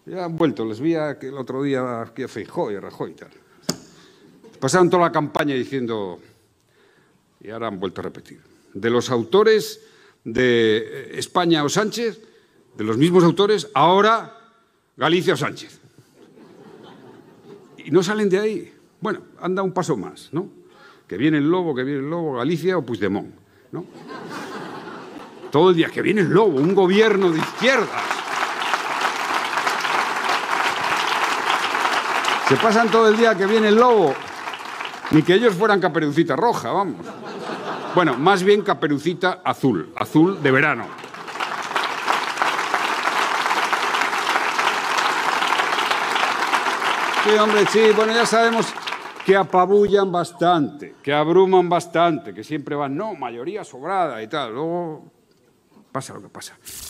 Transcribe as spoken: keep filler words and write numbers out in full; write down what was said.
Ya han vuelto, les vi el otro día aquí a Feijóo y a Rajoy y tal. Pasaron toda la campaña diciendo, y ahora han vuelto a repetir, de los autores de España o Sánchez, de los mismos autores, ahora Galicia o Sánchez. Y no salen de ahí. Bueno, anda un paso más, ¿no? Que viene el lobo, que viene el lobo, Galicia o Puigdemont, ¿no? Todo el día, que viene el lobo, un gobierno de izquierdas. Se pasan todo el día que viene el lobo. Ni que ellos fueran Caperucita Roja, vamos. Bueno, más bien Caperucita Azul, azul de verano. Sí, hombre, sí, bueno, ya sabemos que apabullan bastante, que abruman bastante, que siempre van, no, mayoría sobrada y tal. Luego pasa lo que pasa.